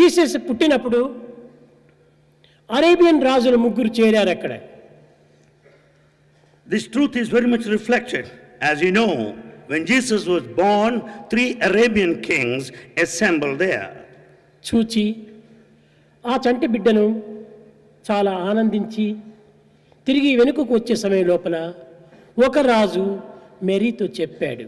Jesus పుట్టినప్పుడు Arabian రాజులు ముగ్గురు చేరారు అక్కడ. This truth is very much reflected. As you know, when Jesus was born, 3 Arabian kings assembled there. చూచి ఆ చంటి బిడ్డను చాలా ఆనందించి తిరిగి వెనుకకు వచ్చే సమయం లోపల ఒక రాజు మేరీతో చెప్పాడు.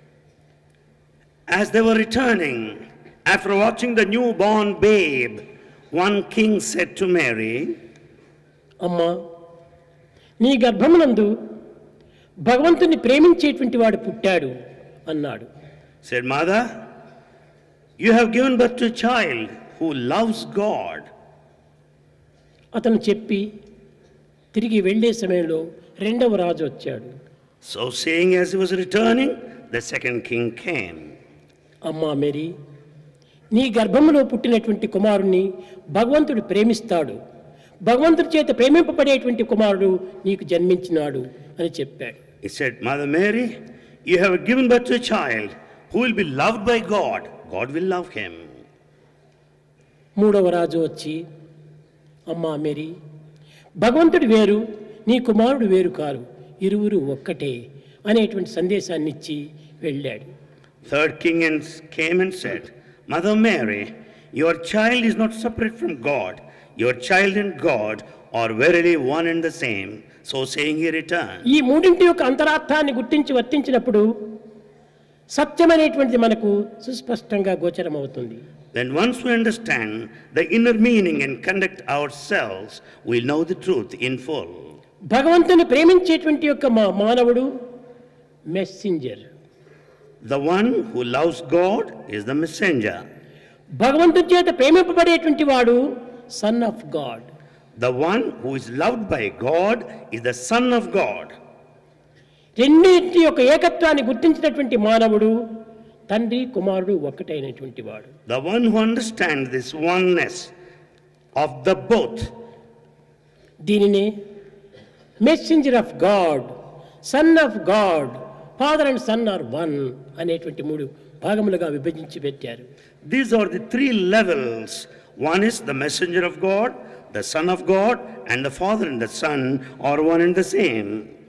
As they were returning, after watching the newborn babe, one king said to Mary, అమ్మా, నీ గర్భమునందు భగవంతుని ప్రేమించేటువంటి వాడు పుట్టాడు అన్నాడు. said, Mother, you have given birth to a child who loves God. అతను చెప్పి తిరిగి వెళ్ళే సమయంలో రెండవ రాజు వచ్చాడు. So saying, as he was returning, the second king came. అమ్మా మేరీ, నీ గర్భములో పుట్టినటువంటి కుమారుణ్ణి భగవంతుడు ప్రేమిస్తాడు, భగవంతుడి చేత ప్రేమింపబడేటువంటి కుమారుడు నీకు జన్మించినాడు అని చెప్పాడు. He said, Mother Mary, you have given birth to a child who will be loved by God. God will love him. మూడవ రాజు వచ్చి, అమ్మా మేరీ, భగవంతుడు వేరు, నీ కుమారుడు వేరు కారు, ఇరువురు ఒక్కటే అనేటువంటి సందేశాన్ని ఇచ్చి వెళ్ళాడు. Third king came and said, Mother Mary, your child is not separate from God. Your child and God are verily one and the same. So saying, he returned. ఈ మూడింటి యొక్క అంతరార్థాన్ని గుర్తించి వర్తించినప్పుడు సత్యమనేటువంటిది మనకు సుస్పష్టంగా గోచరమవుతుంది. Then once we understand the inner meaning and conduct ourselves, we'll know the truth in full. భగవంతుని ప్రేమించేటువంటి యొక్క మానవుడు messenger. The one who loves God is the messenger. భగవంతుని చేత ప్రేమింపబడేటువంటి వాడు son of God. The one who is loved by God is the Son of God. రెండింటి యొక్క ఏకత్వాన్ని గుర్తించినటువంటి మానవుడు తండ్రి కుమారుడు ఒక్కటైనటువంటి వాడు. The one who understands this oneness of the both. దీనినే messenger of God, son of God, father and son are one అనేటువంటి 3 భాగములుగా విభజించి పెట్టారు. These are the 3 levels. One is the messenger of God, the Son of God, and the Father and the Son are one and the same.